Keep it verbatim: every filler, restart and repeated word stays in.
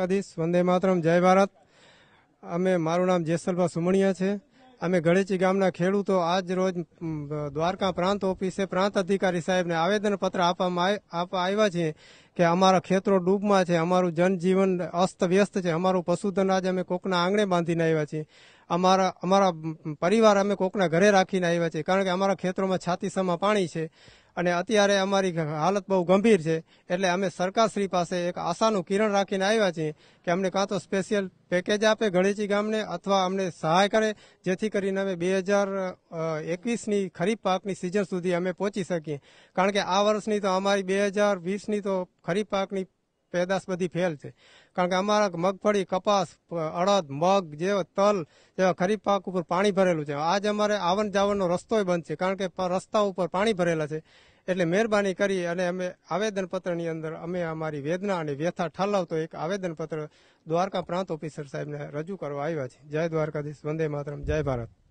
દ્વારકાધીશ, વંદે માતરમ, જય ભારત। અમે મારું નામ જેસલભા સુમણિયા છે। અમે ગળેચી ગામના ખેડૂતો આજ રોજ દ્વારકા પ્રાંત ઓફિસે પ્રાંત અધિકારી સાહેબને આવેદનપત્ર આપવામાં આપવા આવ્યા છીએ કે અમારા ખેતરો ડૂબમાં છે, અમારું જનજીવન અસ્ત વ્યસ્ત છે, અમારું પશુધન આજે અમે કોકના આંગણે બાંધીને આવ્યા છીએ, અમારા અમારા પરિવાર અમે કોકના ઘરે રાખીને આવ્યા છીએ, કારણ કે અમારા ખેતરોમાં છાતીસમાં પાણી છે અને અત્યારે અમારી હાલત બહુ ગંભીર છે। એટલે અમે સરકારશ્રી પાસે એક આશાનું કિરણ રાખીને આવ્યા છીએ કે અમને કાં તો સ્પેશિયલ પેકેજ આપે ગળેચી ગામને અથવા અમને સહાય કરે, જેથી કરીને અમે બે હજાર એકવીસની ખરીફ પાકની સિઝન સુધી અમે પહોંચી શકીએ। કારણ કે આ વર્ષની તો અમારી બે હજાર વીસની તો ખરીફ પાકની પેદાશ બધી ફેલ છે, કારણ કે અમારા મગફળી, કપાસ, અડદ, મગ જેવા તલ જેવા ખરીફ પાક ઉપર પાણી ભરેલું છે। આજ અમારે આવન જાવનનો રસ્તો બંધ છે, કારણ કે રસ્તા ઉપર પાણી ભરેલા છે। એટલે મહેરબાની કરી અને અમે આવેદનપત્રની અંદર અમે અમારી વેદના અને વ્યથા ઠાલવતો એક આવેદનપત્ર દ્વારકા પ્રાંત ઓફિસર સાહેબને રજૂ કરવા આવ્યા છીએ। જય દ્વારકાધીશ, વંદે માતરમ, જય ભારત।